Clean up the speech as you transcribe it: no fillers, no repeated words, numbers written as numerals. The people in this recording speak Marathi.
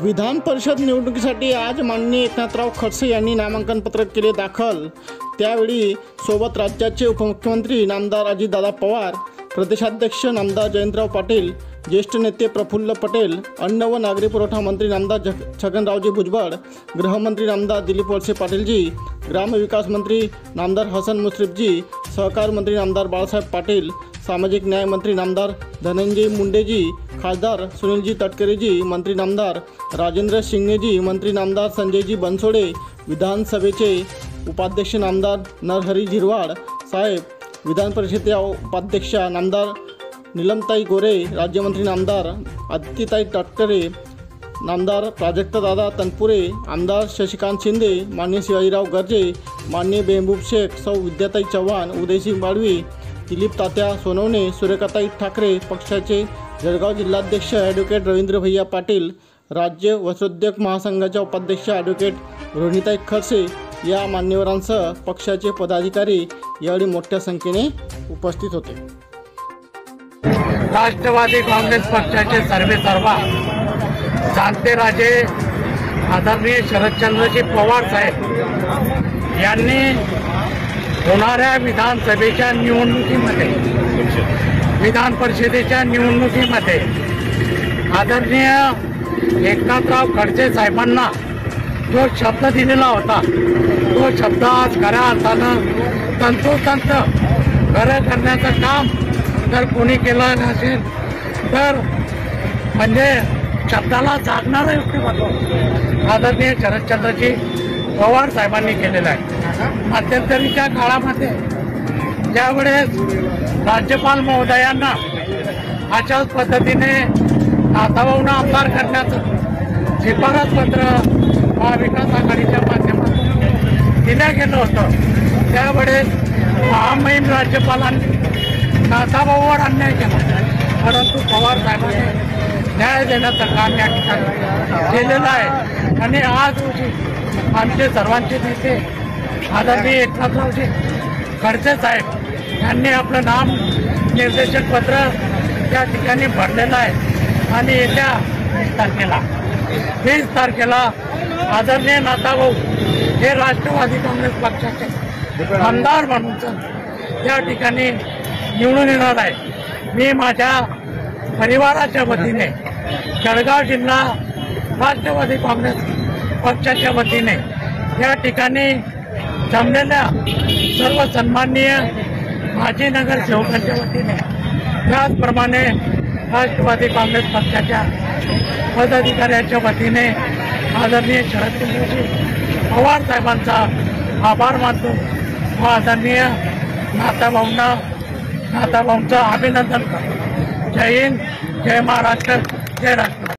विधान परिषद निवडणुकीसाठी आज माननीय एकनाथराव खडसे यांनी नामांकन पत्र केले दाखल। त्यावेळी सोबत राज्याचे उपमुख्यमंत्री नामदार अजितदादा पवार, प्रदेशाध्यक्ष नामदार जयंतराव पाटील, ज्येष्ठ नेते प्रफुल्ल पटेल, अन्न व नागरी पुरवठा मंत्री नामदार छगनरावजी भुजबळ, गृहमंत्री नामदार दिलीप वळसे पाटीलजी, ग्रामविकास मंत्री नामदार हसन मुश्रीफजी, सहकार मंत्री नामदार बाळासाहेब पाटील, सामाजिक न्याय मंत्री नामदार धनंजय मुंडेजी, खासदार सुनीलजी तटकरेजी, मंत्री नामदार राजेंद्र शिंगणेजी, मंत्री नामदार संजयजी बनसोडे, विधानसभेचे उपाध्यक्ष नामदार नरहरी झिरवाळ साहेब, विधान परिषदेच्या उपाध्यक्षा नामदार नीलमताई गोरे, राज्यमंत्री नामदार आदित्यताई तटकरे, नामदार प्राजक्तदादा तनपुरे, आमदार शशिकांत शिंदे, माननीय शिवाजीराव गर्जे, माननीय बेहबूब शेख, सौ विद्याताई चव्हाण, उदयसिंग बाळवी, दिलीप तात्या सोनवणे, सूर्यकांताई ठाकरे, पक्षाचे जळगाव जिल्हाध्यक्ष ॲडव्होकेट रवींद्र भैया पाटील, राज्य वस्त्रोद्योग महासंघाच्या उपाध्यक्ष ॲडव्होकेट रोहिणीताई खडसे या मान्यवरांसह पक्षाचे पदाधिकारी यावेळी मोठ्या संख्येने उपस्थित होते। राष्ट्रवादी काँग्रेस पक्षाचे सर्वेसर्वा जाणते राजे आदरणीय शरदचंद्रजी पवार साहेब यांनी होणाऱ्या विधानसभेच्या निवडणुकीमध्ये, विधान परिषदेच्या निवडणुकीमध्ये आदरणीय एकनाथराव खडसे साहेबांना जो शब्द दिलेला होता तो शब्द आज खऱ्या अर्थानं तंतोतंत खरं करण्याचं काम जर कोणी केलं नसेल तर म्हणजे शब्दाला जागणारं व्यक्तिमत्व आदरणीय शरदचंद्रजी पवार साहेबांनी केलेलं आहे। मध्यंतरीच्या काळामध्ये ज्यावेळेस राज्यपाल महोदयांना अशाच पद्धतीने नाथाभाऊंना आमदार करण्याचं शिफारस पत्र महाविकास आघाडीच्या माध्यमातून दिलं गेलं होतं, त्यावेळेस महामहिम राज्यपालांनी नाथाभाऊवर अन्याय केला, परंतु पवार साहेबांनी न्याय देण्याचं काम या ठिकाणी केलेलं आहे। आणि आज रोजी आमचे सर्वांचे नेते आदरणीय एकनाथरावजी खडसे साहेब यांनी आपलं नाम निर्देशक पत्र त्या ठिकाणी भरलेलं आहे आणि येत्या 20 तारखेला आदरणीय नाथाभाऊ हे राष्ट्रवादी काँग्रेस पक्षाचे आमदार म्हणून त्या ठिकाणी निवडून येणार आहे। मी माझ्या परिवाराच्या वतीने जळगाव जिल्हा राष्ट्रवादी काँग्रेस पक्षाच्या वतीने या ठिकाणी जमलेल्या सर्व सन्माननीय माजी नगरसेवकांच्या वतीने, त्याचप्रमाणे राष्ट्रवादी काँग्रेस पक्षाच्या पदाधिकाऱ्यांच्या वतीने आदरणीय शरदचंद्रजी पवार साहेबांचा आभार मानतो व आदरणीय नाथाभाऊंचं अभिनंदन करतो। जय हिंद, जय महाराष्ट्र, जय राष्ट्र।